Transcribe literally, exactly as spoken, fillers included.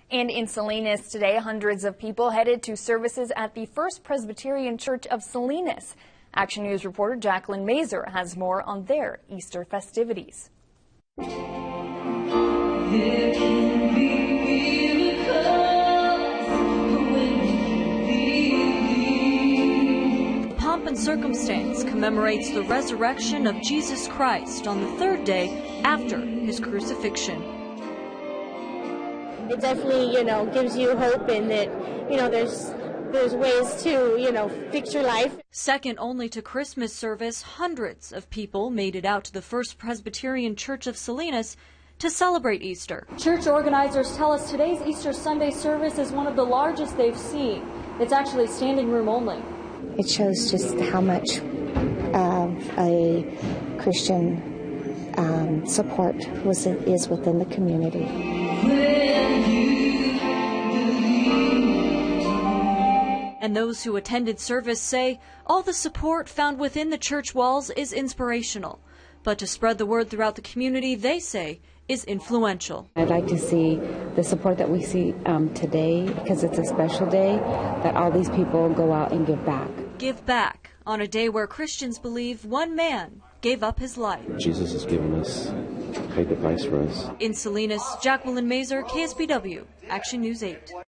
And in Salinas today, hundreds of people headed to services at the First Presbyterian Church of Salinas. Action News reporter Jacqueline Mazer has more on their Easter festivities. There can be miracles when we believe. Pomp and circumstance commemorates the resurrection of Jesus Christ on the third day after his crucifixion. It definitely, you know, gives you hope in that, you know, there's there's ways to, you know, fix your life. Second only to Christmas service, hundreds of people made it out to the First Presbyterian Church of Salinas to celebrate Easter. Church organizers tell us today's Easter Sunday service is one of the largest they've seen. It's actually standing room only. It shows just how much of a Christian um, support was is within the community. And those who attended service say all the support found within the church walls is inspirational. But to spread the word throughout the community, they say, is influential. I'd like to see the support that we see um, today, because it's a special day, that all these people go out and give back. Give back on a day where Christians believe one man gave up his life. Jesus has given us, paid the price for us. In Salinas, Jacqueline Mazer, K S B W, Action News eight.